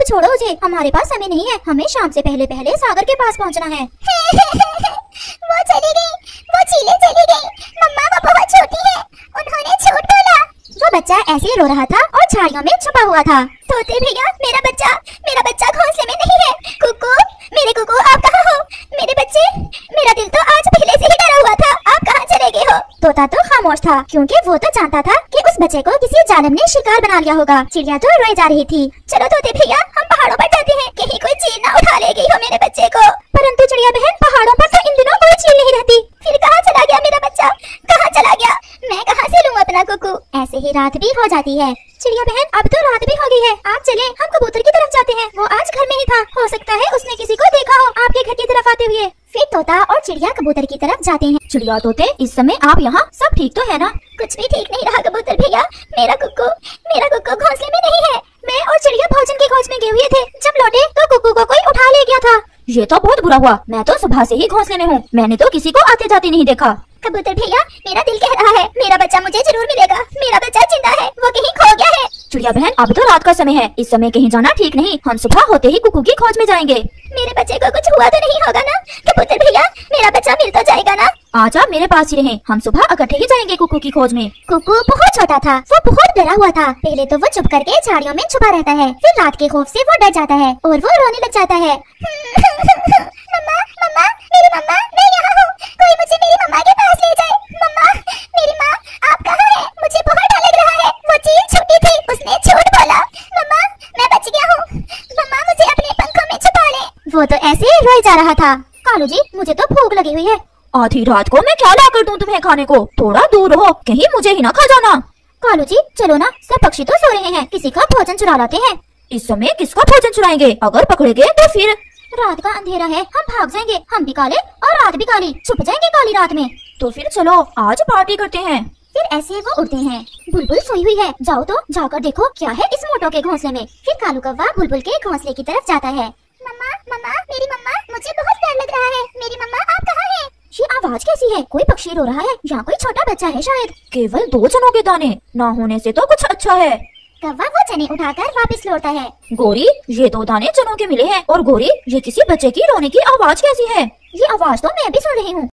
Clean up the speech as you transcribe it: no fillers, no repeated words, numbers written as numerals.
छोड़ो उसे, हमारे पास समय नहीं है, हमें शाम से पहले पहले सागर के पास पहुंचना है। वो चली गई, वो चीले चली गई। मम्मा वो बहुत छोटी है, उन्होंने झूठ बोला। वो बच्चा ऐसे ही रो रहा था और झाड़ियों में छुपा हुआ था। तोते भैया मेरा बच्चा घोंसले में नहीं है। कुकू, मेरे कुकू आप कहाँ हो? मेरे बच्चे, मेरा दिल तो आज पहले से ही डरा हुआ था, आप कहाँ चले गए हो? तोता तो खामोश था क्योंकि वो तो जानता था कि उस बच्चे को किसी जालिम ने शिकार बना लिया होगा। चिड़िया तो रोए जा रही थी। चलो तोते भैया हम पहाड़ों पर जाते हैं, कहीं कोई चील ना उठा ले गई हो मेरे बच्चे को। परंतु चिड़िया बहन, पहाड़ों पर तो इन दिनों कोई चील नहीं रहती। फिर कहाँ चला गया मेरा बच्चा? कहाँ चला गया? मैं कहाँ से लूँ अपना कुकू? ऐसे ही रात भी हो जाती है। चिड़िया बहन, अब तो रात भी हो गई है, आप चले, हम कबूतर की तरफ जाते हैं। वो आज घर में ही था, हो सकता है उसने किसी को देखा हो आपके घर की तरफ आते हुए। फिर तोता और चिड़िया कबूतर की तरफ जाते हैं। चिड़िया तोते, इस समय आप यहाँ, सब ठीक तो है ना? कुछ भी ठीक नहीं रहा कबूतर भैया, मेरा कुकू घोंसले में नहीं है। मैं और चिड़िया भोजन की खोज में गए हुए थे, जब लौटे तो कुकू को कोई उठा ले गया था। ये तो बहुत बुरा हुआ, मैं तो सुबह से ही घोंसले में हूँ, मैंने तो किसी को आते जाते नहीं देखा। कबूतर भैया मेरा दिल कह रहा है मेरा बच्चा मुझे जरूर मिलेगा, मेरा बच्चा जिंदा है, वो कहीं खो गया है। चिड़िया बहन, अब तो रात का समय है, इस समय कहीं जाना ठीक नहीं, हम सुबह होते ही कुकू की खोज में जाएंगे। मेरे बच्चे को कुछ हुआ तो नहीं होगा ना? कबूतर भैया मेरा बच्चा मिल तो जाएगा ना? आज आप मेरे पास ही रहें, हम सुबह इकट्ठे ही जाएंगे कुकू की खोज में। कुकू बहुत छोटा था, वो बहुत डरा हुआ था। पहले तो वो चुप करके झाड़ियों में छुपा रहता है, फिर रात के खौफ से वो डर जाता है और वो रोने लग जाता है। मम्मा, मेरी मम्मा, मैं यहाँ हूँ, कोई मुझे मेरी मम्मा के पास ले जाए। मम्मा, मेरी माँ, आप कहाँ हैं? मुझे बहुत डर लग रहा है, वो चील छोटी थी, उसने झूठ बोला। मम्मा, मैं बच गया हूँ, मम्मा मुझे अपने पंखों में छुपा ले। वो तो ऐसे ही रोए जा रहा था। कालू जी, मुझे तो भूख लगी हुई है, आधी रात को मैं क्या ला कर दूं तुम्हें खाने को? थोड़ा दूर रहो, कहीं मुझे ही ना खा जाना। कालू जी चलो ना, सब पक्षी तो सो रहे हैं, किसी का भोजन चुरा लाते हैं। इस समय किसका भोजन चुराएंगे? अगर पकड़े गए तो फिर? रात का अंधेरा है, हम भाग जाएंगे, हम भी काले और रात भी काली, छुप जाएंगे काली रात में। तो फिर चलो आज पार्टी करते हैं। फिर ऐसे वो उड़ते हैं। बुलबुल सोई हुई है, जाओ तो जाकर देखो क्या है इस मोटो के घोंसले में। फिर कालू कौवा बुलबुल के घोंसले की तरफ जाता है। मम्मा, मेरी मम्मा, मुझे बहुत डर लग रहा है, मेरी मम्मा आप कहाँ हैं? ये आवाज कैसी है? कोई पक्षी रो रहा है या कोई छोटा बच्चा है शायद। केवल 2 चनों के दाने ना होने से तो कुछ अच्छा है। कौवा वो चने उठाकर वापस लौटता है। गोरी, ये 2 दाने चनों के मिले हैं। और गोरी, ये किसी बच्चे की रोने की आवाज कैसी है? ये आवाज तो मैं भी सुन रही हूँ।